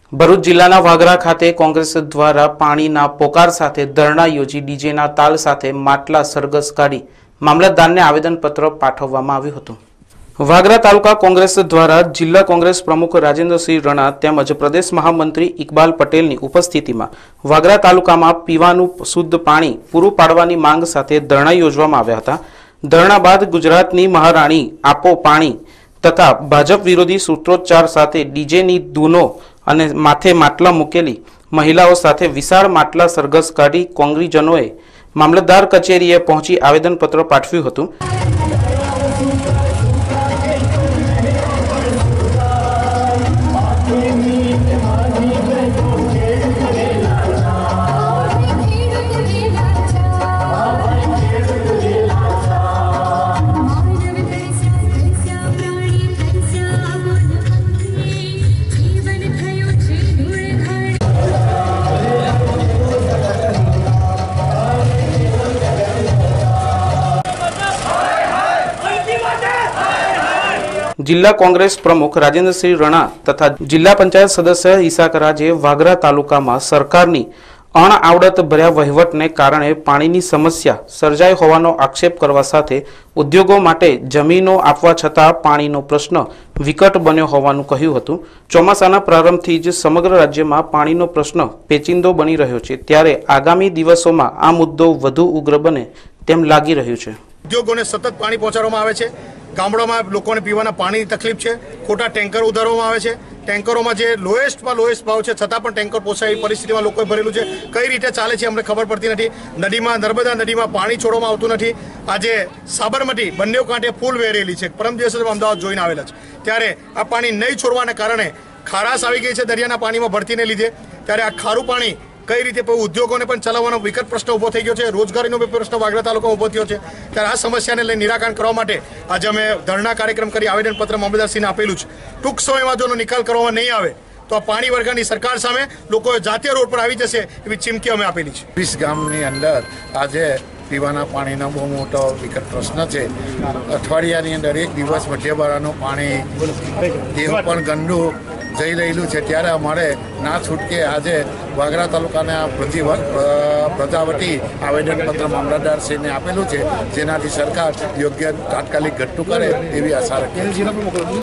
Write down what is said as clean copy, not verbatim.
ભરૂચ જિલ્લાના વાગરા ખાતે કોંગ્રેસ દ્વારા પાણીના પોકાર સાથે ધરણા યોજી ડીજેના તાલ સાથે માટલા સરઘસ કાઢી મામલતદારને આવેદનપત્ર પાઠવવામાં આવ્યું હતું। વાગરા તાલુકા કોંગ્રેસ દ્વારા જિલ્લા કોંગ્રેસ પ્રમુખ રાજેન્દ્રસિંહ રણા તેમજ પ્રદેશ મહામંત્રી ઇકબાલ પટેલની ઉપસ્થિતિમાં વાગરા તાલુકામાં પીવાનું શુદ્ધ પાણી પૂરું પાડવાની માંગ સાથે ધરણા યોજવામાં આવ્યા હતા। ધરણા બાદ ગુજરાતની મહારાણી આપો પાણી તથા ભાજપ વિરોધી સૂત્રોચ્ચાર સાથે ડીજેની ધૂનો અને માથે માટલા મૂકેલી મહિલાઓ સાથે વિશાળ માટલા સરઘસ કાઢી કોંગ્રેસજનોએ મામલતદાર કચેરીએ પહોંચી આવેદનપત્ર પાઠવ્યું હતું। जिला कांग्रेस प्रमुख राजेंद्रसिंह रणा तथा जिला पंचायत सदस्य ईसाक राजे वागरा तालुका में सरकारनी अणआवडत भर्या वहीवटने कारणे पाणीनी समस्या सर्जाई होवानो आक्षेप करवा साथे उद्योगों माटे जमीनो आपवा छतां पाणीनो प्रश्न विकट बन्यो होवानुं कह्युं हतुं। ચોમાસાના प्रारंभथी ज समग्र राज्यमां पाणीनो प्रश्न पेचींदो बनी रह्यो छे, त्यारे आगामी दिवसोमां आ मुद्दो वधु उग्र बने तेम लागी रह्युं छे। उद्योगों ने सतत पाणी पहोंचाडवामां आवे छे। गामडामां लोकोने पीवाना पाणी तकलीफ है। खोटा टेंकर उधारवामां आवे छे। टेंकरों में जो लोएस्ट भाव है छतां पण टेंकर पोसाय एवी परिस्थिति में लोकोए भरेलुं छे। कई रीते चाले छे अमने खबर पड़ती नहीं। नदी में नर्मदा नदी में पाणी छोड़वामां आवतुं नथी। आजे साबरमती बंने कांठे फूल वेरेली है। परम दिवसे अमदावाद जोईने आवेला छे त्यारे आ पाणी नहीं छोड़वाने कारणे खाराश आवी गई है दरियाना पाणी में भरतीने लीधे। त्यारे आ खारू पाणी कई रीते उद्योगों ने पण चलावવાનો विकट प्रश्न उभो थई गयो छे। रोजगारीनो प्रश्न वागरा तालुका उभो थयो छे। त्यारे आ समस्याने लईने निराकरण करवा माटे आज अमे धरना कार्यक्रम करी आवेदनपत्र मामलतदारश्रीने आपेलुं छे। टूंक समयमां जो निकाल करवामां नहीं आवे तो आ पाणी वर्गानी सरकार सामे लोको जातीय रोड पर आवी जशे एवी चीमकी अमे आपेली छे। 20 गामनी अंदर आजे पीवाना पाणीनो बहु मोटो विकट प्रश्न है। अठवाडियानी अंदर एक दिवस मध्यबारानुं पाणी देह पण गंदू जई रहेलू है। त्यारे अमारे ना छूटके आज वागरा तालुकाने प्रजावती आवेदनपत्र मामलतदारश्रीने आपेलू है, जेनाथी सरकार योग्य तात्कालिक घटતું કરે એવી આશા રાખીએ છીએ।